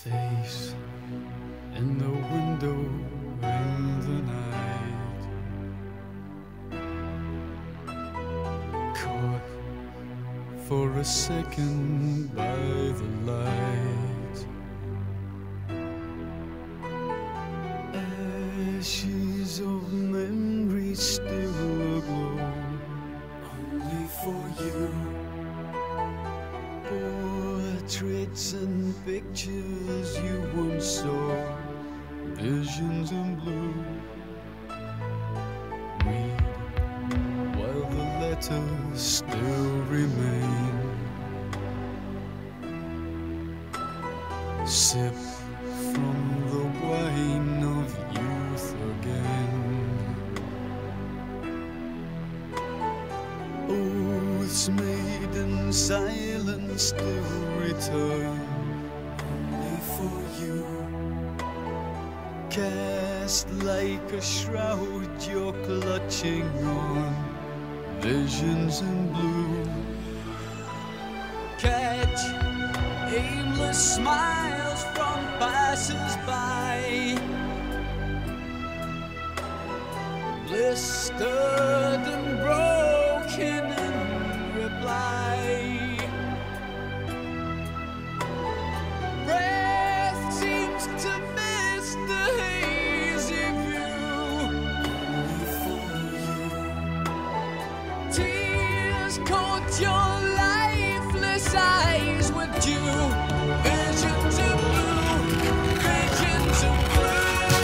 face in the window in the night, caught for a second by the light. Ashes of memory still aglow, only for you. Portraits and pictures you once saw, visions in blue. Read while the letters still remain. Sip from the wine of youth again. Oaths made in silence still return, only for you. Cast like a shroud you're clutching on, visions in blue. Catch aimless smiles from passers-by, blistered and broken in reply. Breath seems to miss the hazy view, only for you. Tears coat your lifeless eyes with dew, visions of blue, visions of blue.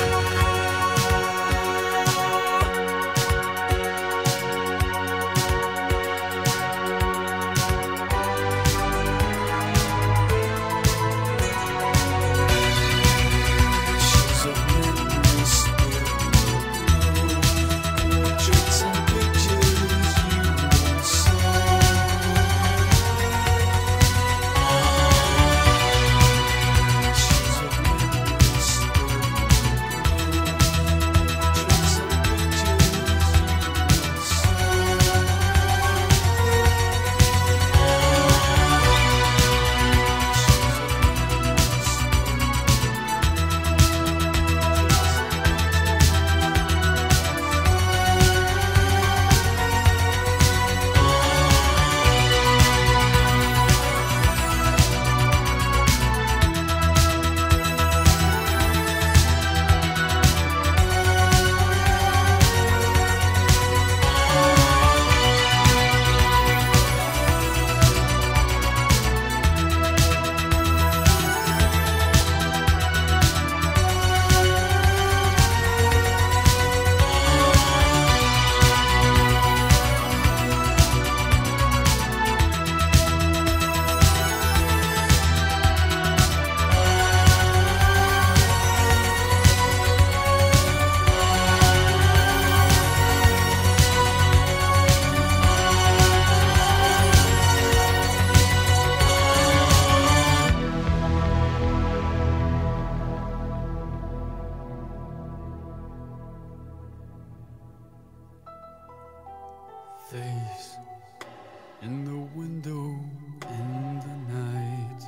Face in the window in the night,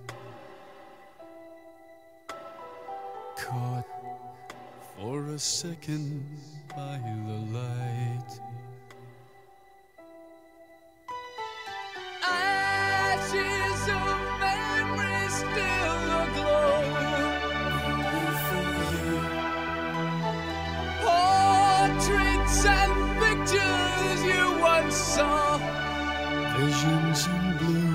caught for a second by the light. Ashes of memory still aglow, only for you. Portraits and pictures you once saw, visions in blue.